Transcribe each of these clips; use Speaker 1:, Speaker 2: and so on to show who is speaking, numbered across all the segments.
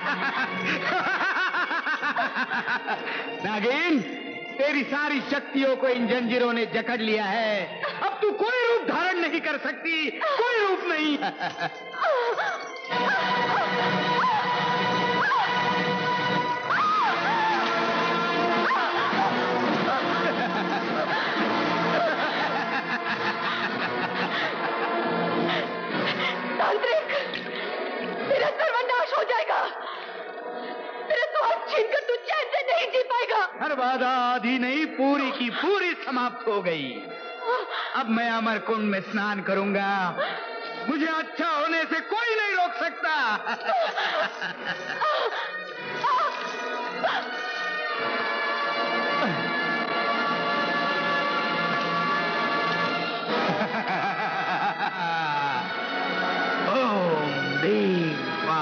Speaker 1: नागिन, तेरी सारी शक्तियों को इन जंजीरों ने जकड़ लिया है। अब तू कोई रूप धारण नहीं कर सकती, कोई रूप नहीं।
Speaker 2: तांत्रिक, मेरा सर्वनाश हो जाएगा। मेरा स्वास्थ्य छीनकर तू चैन से नहीं जी पाएगा।
Speaker 1: हर बाधा आधी नहीं, पूरी की पूरी समाप्त हो गई। अब मैं अमर कुंड में स्नान करूंगा। मुझे अच्छा होने से कोई नहीं रोक सकता। ओम भीम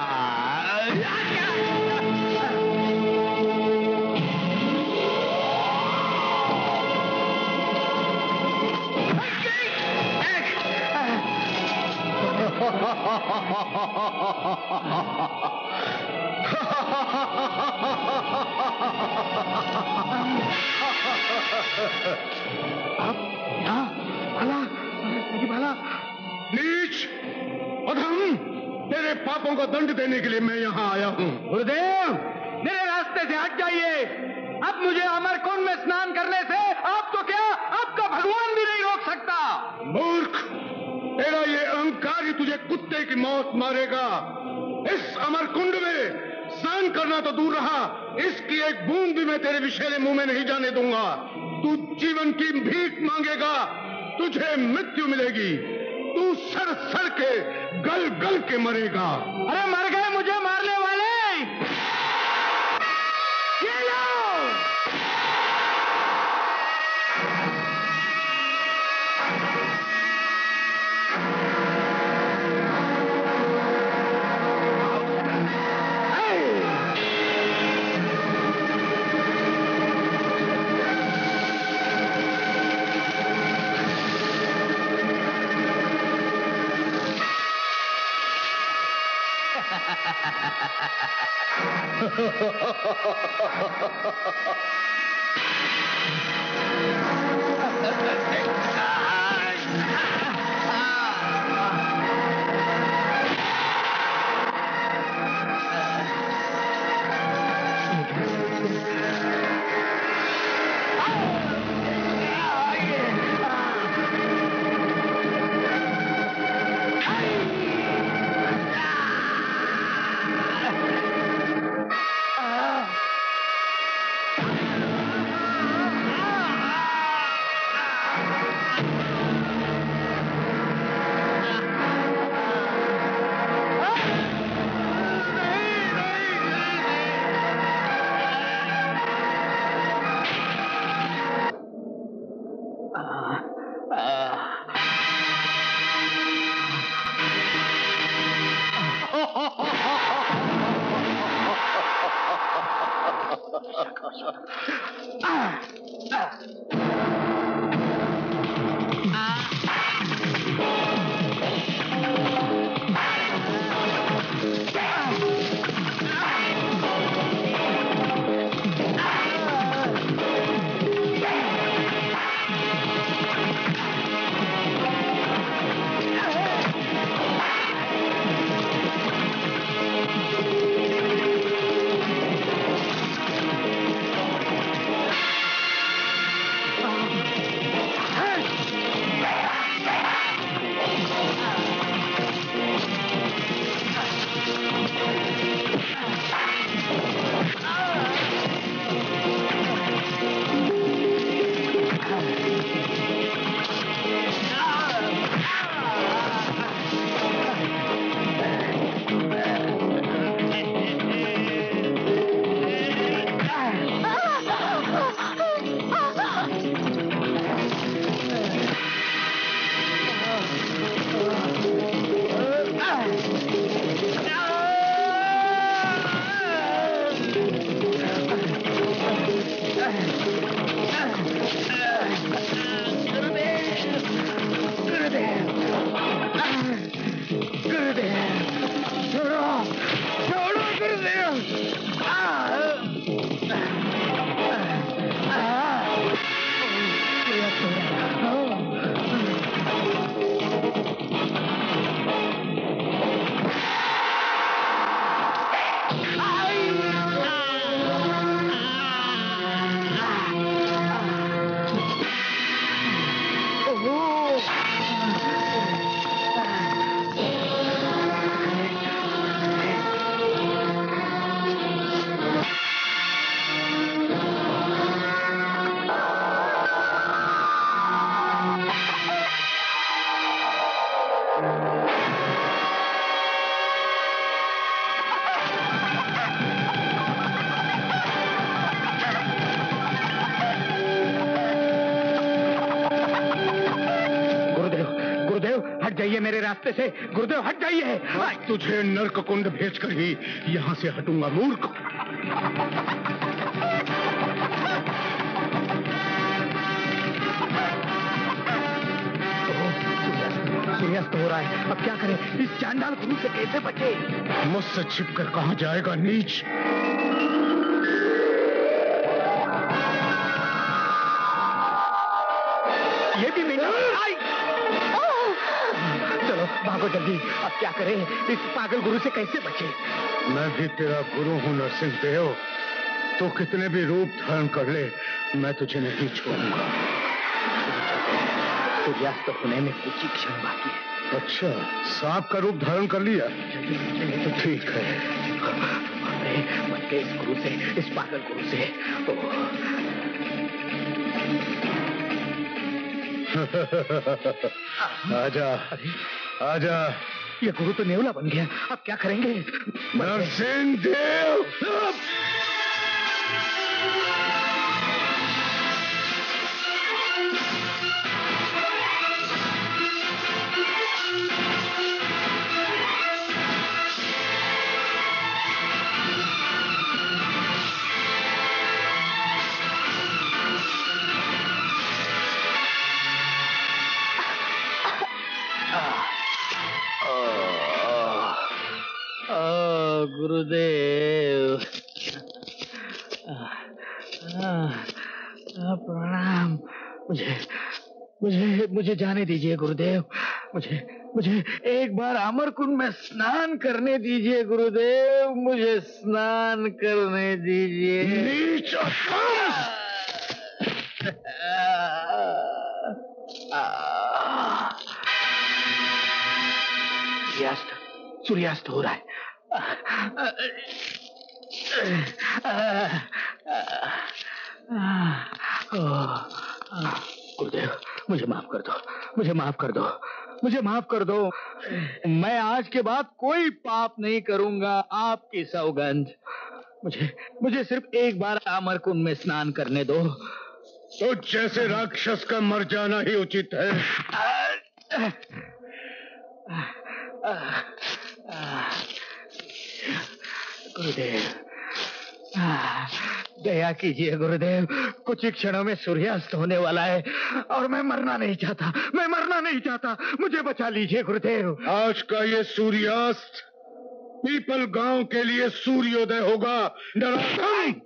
Speaker 3: नीच, अधम, तेरे पापों का दंड देने के लिए मैं यहाँ आया हूँ।
Speaker 1: गुरुदेव, मेरे रास्ते से हट जाइए। अब मुझे अमर कुंड में स्नान करने से आप तो क्या, आपका भगवान भी नहीं रोक सकता।
Speaker 3: मूर्ख, तेरा ये अहंकार ही तुझे कुत्ते की मौत मारेगा। इस अमर कुंड में स्नान करना तो दूर रहा, इसकी एक बूंद भी मैं तेरे विषैले मुंह में नहीं जाने दूंगा। तू जीवन की भीख मांगेगा, तुझे मृत्यु मिलेगी। तू सड़ सड़ के गल गल के मरेगा।
Speaker 1: अरे मर गए मुझे मारने वाले। ये लो। जाइए मेरे रास्ते से, गुरुदेव हट जाइए।
Speaker 3: तुझे नरक कुंड भेजकर ही यहाँ से हटूंगा मूर्ख।
Speaker 1: सूर्यास्त हो रहा है, अब क्या करें? इस चांडाल गुरु से कैसे बचे?
Speaker 3: मुझसे छिपकर कहाँ जाएगा नीच?
Speaker 1: ये भी मेरा। चलो भागो जल्दी, अब क्या करें? इस पागल गुरु से कैसे बचे?
Speaker 3: मैं भी तेरा गुरु हूँ नरसिंह देव, तो कितने भी रूप धारण कर ले, मैं तुझे नहीं छोड़ूंगा।
Speaker 1: सूर्यास्त होने में कुछ ही क्षण बाकी है।
Speaker 3: अच्छा, सांप का रूप धारण कर लिया? तो ठीक है।
Speaker 1: बच गए इस गुरु से, इस पागल गुरु से।
Speaker 3: आजा, आजा।
Speaker 1: ये गुरु तो नेवला बन गया, अब क्या करेंगे?
Speaker 3: नरसिंह देव।
Speaker 1: गुरुदेव, प्रणाम। मुझे जाने दीजिए गुरुदेव। मुझे एक बार अमरकुंड में स्नान करने दीजिए गुरुदेव, मुझे स्नान करने दीजिए।
Speaker 3: नीच
Speaker 1: सूर्यास्त हो रहा है। गुरुदेव, मुझे माफ कर दो, मुझे माफ कर दो, मुझे माफ कर दो। मैं आज के बाद कोई पाप नहीं करूंगा, आपकी सौगंध। मुझे सिर्फ एक बार अमरकुंड में स्नान करने दो।
Speaker 3: तो जैसे राक्षस का मर जाना ही उचित है।
Speaker 1: गुरुदेव, दया कीजिए गुरुदेव, कुछ ही क्षणों में सूर्यास्त होने वाला है और मैं मरना नहीं चाहता, मुझे बचा लीजिए गुरुदेव।
Speaker 3: आज का ये सूर्यास्त पीपल गांव के लिए सूर्योदय होगा। नराधम!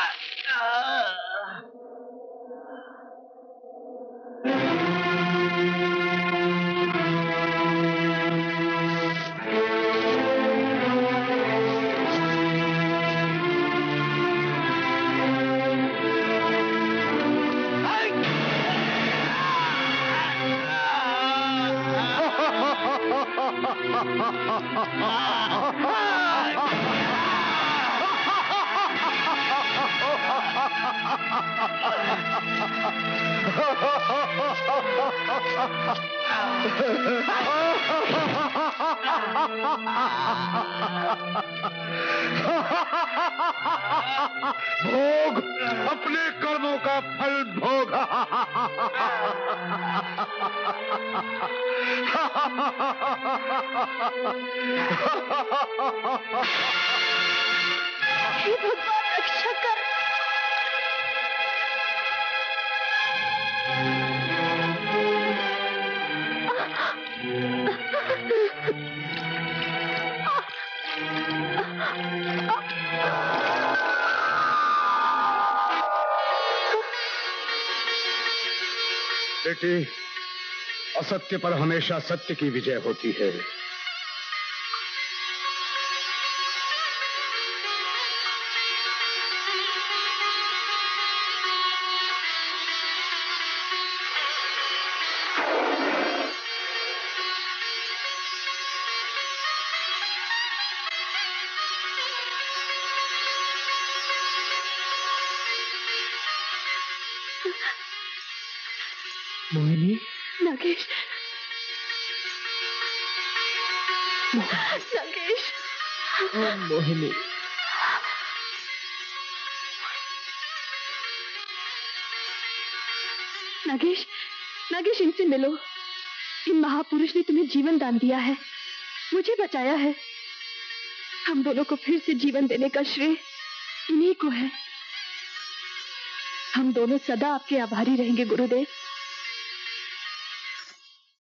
Speaker 3: भोग, अपने कर्मों का फल भोग।
Speaker 2: हे भगवान, रक्षा कर।
Speaker 3: बेटी, असत्य पर हमेशा सत्य की विजय होती है।
Speaker 1: मोहिनी,
Speaker 2: नागेश, नागेश,
Speaker 1: मोहिनी,
Speaker 2: नागेश, नागेश, इनसे मिलो। इन महापुरुष ने तुम्हें जीवन दान दिया है, मुझे बचाया है। हम दोनों को फिर से जीवन देने का श्रेय इन्हीं को है। हम दोनों सदा आपके आभारी रहेंगे गुरुदेव।